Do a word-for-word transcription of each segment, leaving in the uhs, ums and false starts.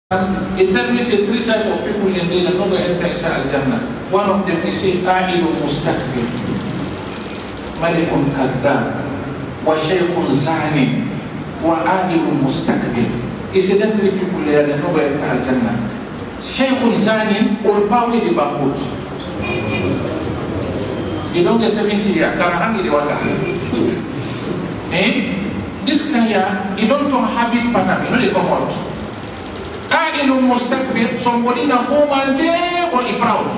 It tells me say three types of people in the no enter inside Al-Jannah. One of them is say Qa'ilun mustakbir, Malikun kadhab, wa shaykhun zani, wa A'ilun mustakbir. He said that three people there that no enter Al-Jannah. Shaykhun zani or pawe di bakut. You don't get seventy years, karang di waka. Eh? This guy here, you don't talk habit pattern, you know they come out. Qa'ilun mustakbir, somebody na humante or he proud.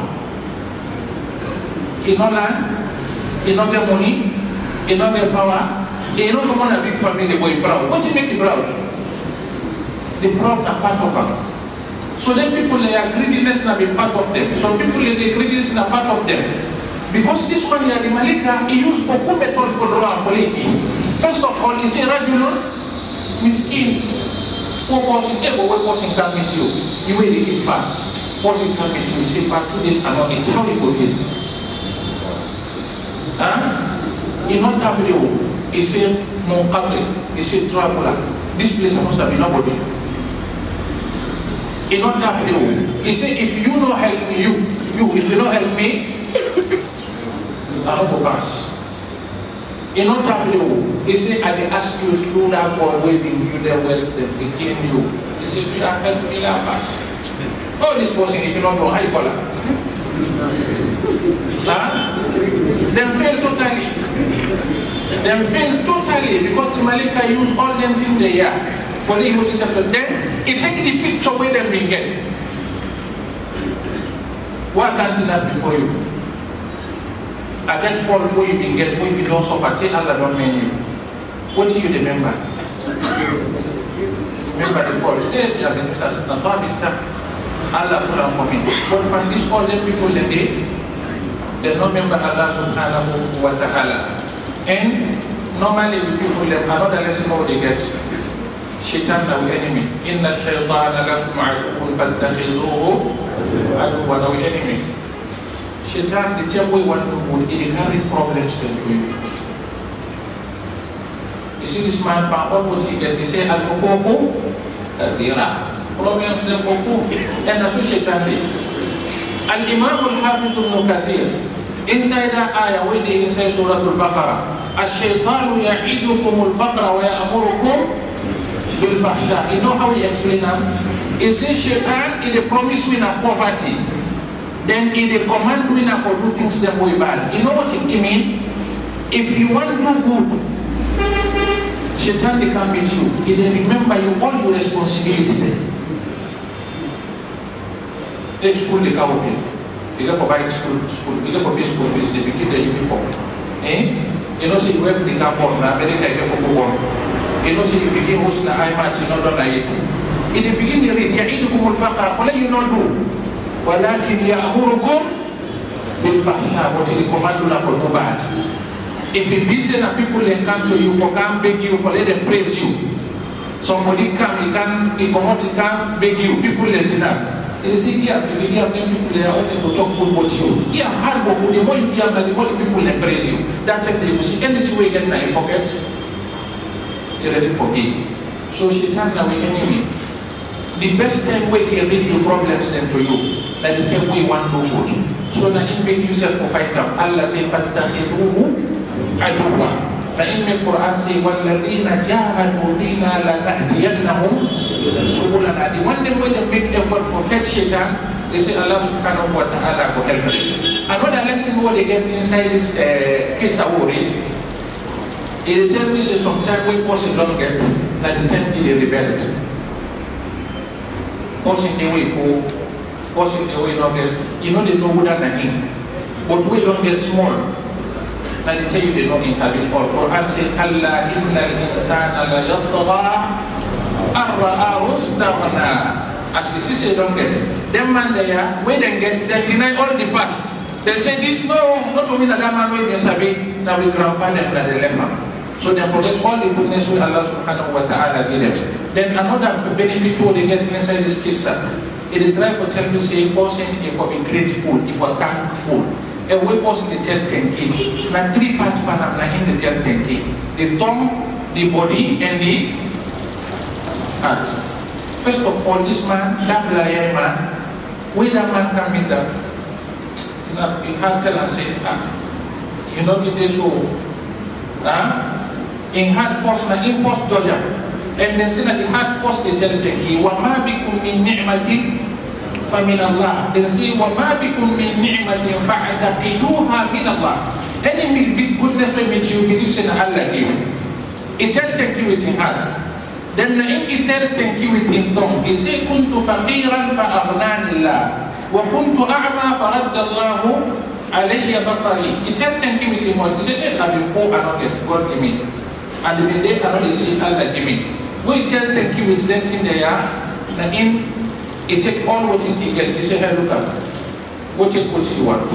He no land, he no get money, he no get power, he no come on a big family, but he proud. What you make the proud? The proud are part of them. So then people, they are greediness na be part of them. Some people, they greediness na part of them. Because this one here, the Malika, he used beaucoup method for drawing for it. First of all, he say, Rajulun, miskin. What person ever what person can meet you? You will eat fast. Person can meet you. You say, but two days cannot eat. How you go feel? Huh? He not have you. He say, no country. He say, traveler. This place supposed to be nobody. He not have you. He say, if you not help me, you, you, if you not help me, I don't go pass. In not you, he said, I ask you through that for waving you their wealth, then they kill you. He said, you are helping me now pass. Oh, this person, if you don't know, how you call her? Huh? Then fail totally. Then fail totally because the Malika use all them things they are for the emotions after then he take the picture where them we get. What can't see that before you? I get fault where you been get, where you don't suffer, tell Allah don't mean you. What do you remember? Remember the fault. Stay there, the assistance, so I've been tapped. Allah put on for me. But when this all the people they did, they don't remember Allah subhanahu wa ta'ala. And normally the people them another lesson how they get. Shaitan our enemy. Inna shaytana lakum aduwwun fattakhidhuhu aduwwan our enemy. Shaitan, the tell way one would carry problems to you. You see this man, Papa, what he gets, he say, Al-Kukoko, Kadira. Problems then Koko. And that's what Shaitan did. Al-Imam al-Hafiz ibn Kathir, inside that ayah, where they inside Surah Al-Baqarah, Al-Shaytanu ya'idukum al-faqra wa ya'amurukum bil-fahsha. You know how he explains that? He says Shaitan is the promise winner poverty. Then in the command winner for do things them way bad. You know what it mean? If you want to do good, Shaitan they come with you. He then remember you all your responsibility there. Let's school the cow bill. You go for bike school, school. You go for big school fees. They begin the uniform. Eh? You know see you have the car for na America you go for work. You know see you begin host na high match you know done it. In the beginning you read ya'idukum al-faqra. For let you not do. Walakin ya'murukum bil-fahsha, what is the command for no bad. If you busy and people they come to you for come beg you for let them praise you. Somebody come, he can he come out, he can beg you, people let it up. You see here, if you hear them people they are only to talk good about you. Yeah, hard work, the more you hear the more the people they praise you. That's it, you see anything we get in your pocket, you're ready for gain. So Shaitan now we enemy. The best time when he read your problems then to you. Like the time we want to go to. So now in make yourself for fight up. Allah say, فَاتَّخِذُوهُ عَدُوًّا. Now in the Quran say, وَالَّذِينَ جَاهَدُوا فِينَا لَنَهْدِيَنَّهُمْ سُبُلَنَا. The one day when they make effort for catch Shaitan, they say Allah subhanahu wa ta'ala will help them. Another lesson what they get inside this uh, case I will read, it tells me say sometimes when person don't get, like the time they rebelled. Person the way go, person the way not get, you know they know who that him. But we don't get small. And they tell you they don't inhabit all. Quran says, Allah inna al-insana la yatgha ar-ra'ahu istaghna. As the sister don't get, them man there, when they get, they deny all the past. They say this no, not only that man when they sabi, now we grandpa them that they left. So they forget all the goodness with Allah subhanahu wa ta'ala give them. Then another benefit what they get inside this kissa. It is try to tell you say person if we be grateful, if we thankful. And we person the tell ten K. Now three parts panam na in the tell ten K. The tongue, the body and the heart. First of all, this man, that blind man, where that man can meet that, he had tell and say, ah, you know, in this show, ah, in hard force, na in force Georgia, and then say that the hard force they tell them, wa ma bikum min ni'mati fa min Allah. Then say, wa ma bikum min ni'mati fa'adaqiduha min Allah. Any big goodness will meet you, believe in Allah give. It tell thank you with in heart. Then in it tell thank you with in tongue. He say, kuntu faqiran fa aghnani Allah. وَكُنْتُ أَعْمَى فَرَدَّ اللَّهُ عَلَيَّ بَصَرِي. He tell thank you with him what? He said, hey, I've been poor and not get God give me. And if they cannot see Allah give me. We tell thank you with them thing they are. And in, he take all what he get. He say, hey, look at go take what you want.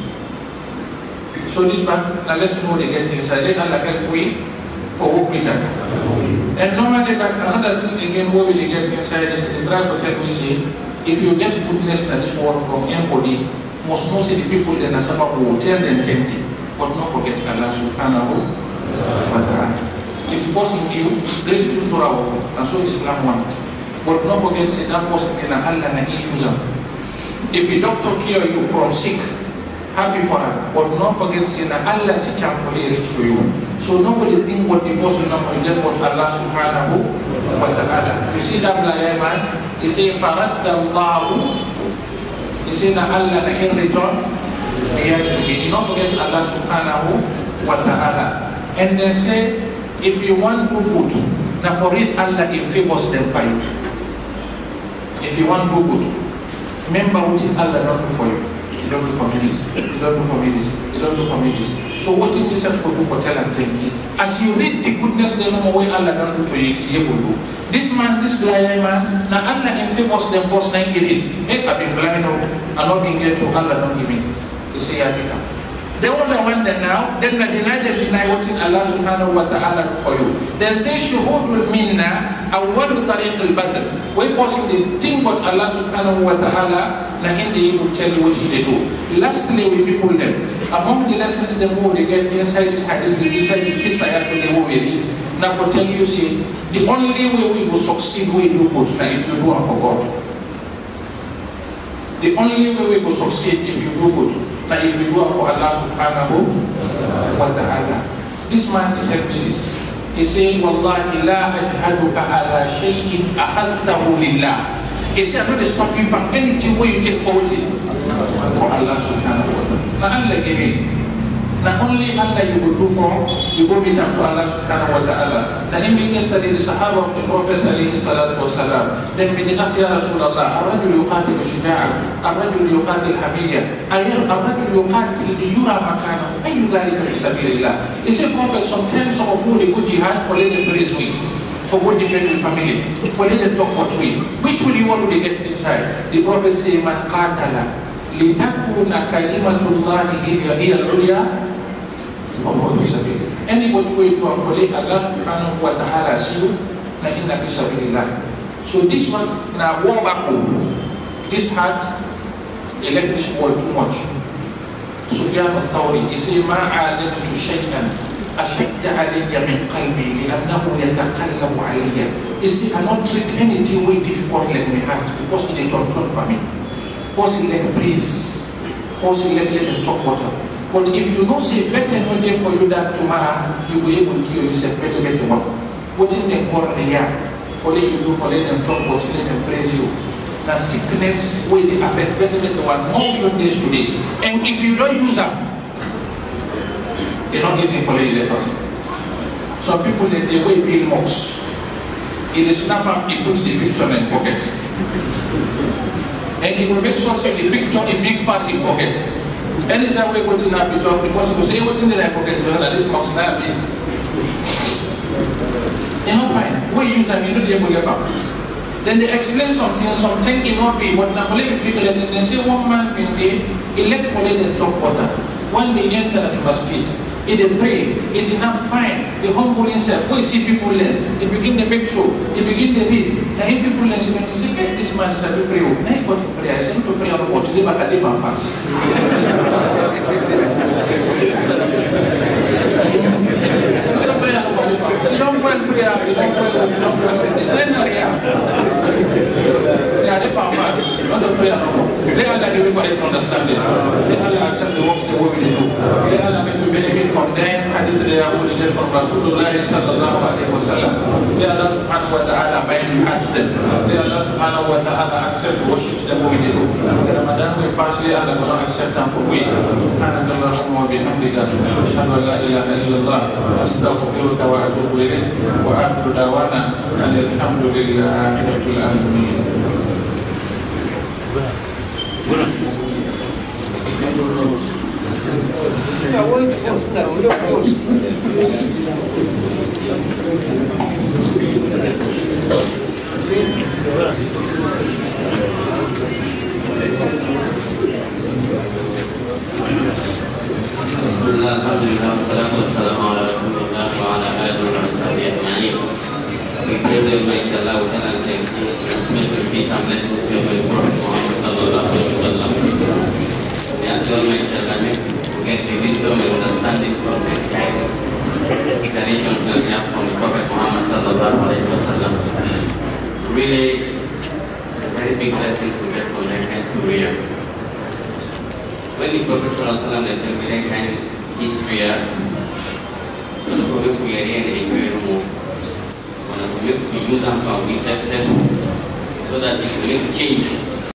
So this man, now let's know they get inside. Let Allah help we for who we take. And normally like another thing again where we get inside is the try to tell we see. If you get goodness in this world from anybody, most mostly the people in the Nasaba will tell them gently, but not forget Allah subhanahu wa ta'ala. If the person give, grateful to our and so Islam want. But not forget say that person in Allah na user. If the doctor cure you from sick, happy for her, but not forget say that Allah teach him for reach to you. So nobody think what the person number you get what Allah subhanahu wa ta'ala. You see that blind man? He said, فَرَدَّ اللَّهُ. He said, Allah in return, he had to be. You don't forget Allah subhanahu wa ta'ala. And then say, if you want to good, now for it, Allah in favors them by you. If you want to good, remember what is Allah not do for you. He don't do for me this, he don't do for me this, he don't do for me this. So what is this to do for tell and thank you? As you read the goodness, the no way Allah don't do to you, he will do. This man, this blind man, now Allah in favors them first nine get it. Hey, I've been blind now, I'm not being here to Allah don't give me. You say, Yatika. They only want that now, then they deny them deny what in Allah subhanahu wa ta'ala for you. Then say, Shuhudul minna, awwal tariq al-badr. When possible, think what Allah subhanahu wa ta'ala, na in the will tell you what they do. Lastly, we people them. Among the lessons they move, they get inside this hadith, inside this kiss I have to the way read. Now for tell you, see, the only way we will succeed, we do good, now if you do it for God. The only way we will succeed if you do good, now if you do it for Allah subhanahu wa ta'ala. This man is telling me this. He said, Wallahi la ajhaduka ala shay'in akhadtahu lillah. He said, I'm not stopping you from anything where you take forward it for Allah subhanahu wa ta'ala. Now Allah give it. Not only Allah you will do for, you go meet up to Allah subhanahu wa ta'ala. Now in being yesterday, the Sahaba of the Prophet alayhi salatu wa salam, then with the Akhi ya Rasulallah, الرجل يقاتل شجاعا، الرجل يقاتل حمية، الرجل يقاتل ليرى مكانه، أي ذلك في سبيل الله. He said, Prophet, sometimes some of you they go jihad for let them praise we, for good defend the family, for let them talk what we. Which will you want to get inside? The Prophet said, Man qatala litakuna kalimatullah hiya al-ulya. Anybody who is going to Allah subhanahu wa ta'ala see you, na inna fi sabilillah. So this one, na war back home, this heart, he left this world too much. Sufyan al-Thawri, he said, Ma a'adatu shay'an ashadda alayya min qalbi li'annahu yataqallabu alayya. He said, I don't treat anything very difficult like my heart because it is not taught by me. Because he let praise, because he let them talk water. But if you don't say better one day for you that tomorrow, you will be able to hear you say better, better one. What in them call the year? For let you do, for let them talk, but let them praise you. Now sickness will affect better, better one more your days today. And if you don't use them, they're not easy for let you later. Some people they, they wear bill marks. In the snapper, he puts the picture in pockets. And he will make sure that the picture a big pass in pockets. And this is how we go to now because you say what's in the pocket so that this must not be. You know, fine. We use them, you know the able to then they explain something, something it not be what now people they say one man in the elect for the top water. One day enter the masjid. He they pray, it's not fine. He humble himself. We see people learn. He begin the big show. He begin the read. And he people learn. He say, hey, this man is a big prayer. Now he got to pray. I sent to pray about what? Today back at the fast. You don't pray prayer. You don't pray. You don't pray. It's not real. Let Allah give me correct understanding. Let Allah accept the works that we do. Let Allah make me benefit from them. Hadith they are put in from Rasulullah sallallahu alaihi wasallam. Let Allah subhanahu wa ta'ala bind hearts them. Let Allah subhanahu wa ta'ala accept the worships that we do. Ramadan we pass, let Allah will accept them for we. Subhanaka Allahumma wa bihamdika. Ashhadu an la ilaha illallah. Astaghfiruka wa atubu ilayk. Wa akhiru dawana alhamdulillahi rabbil alamin. Yeah, wait for that. We don't post. Bismillah, alhamdulillah, wassalatu wassalamu ala rasulillah wa ala alihi wa sahbihi ajma'in. We praise the Almighty Allah and thank you. Transmit peace and blessings to the Prophet Muhammad sallallahu alaihi wasallam. May Allah Almighty Allah get the wisdom and understanding from the kind narrations that we have from the Prophet Muhammad sallallahu alaihi wasallam. Really, a very big lesson to get from that kind of story. When the Prophet sallallahu alaihi wasallam tells that kind of history, the Prophet we are here in the room. We use them for we set so that it will change